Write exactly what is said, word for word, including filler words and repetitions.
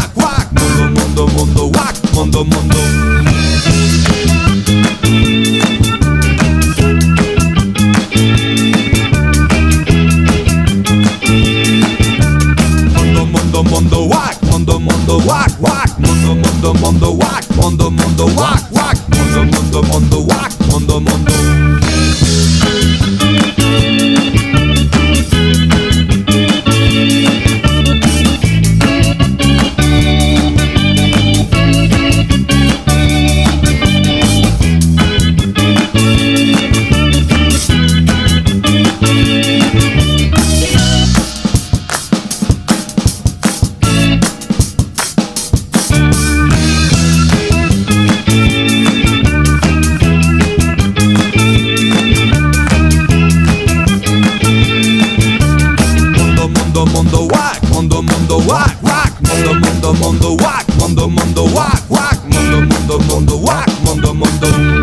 wack wack, mondo mondo mondo wack, mondo mondo. Mondo mondo wack, mondo mondo wack wack, mondo mondo mondo wack, mondo mondo wack wack, mondo mondo mondo wack, mondo mondo. Mondo wack, mondo mondo wack wack, mondo mondo mondo wack, mondo mondo wack wack, mondo mondo mondo wack, mondo mondo.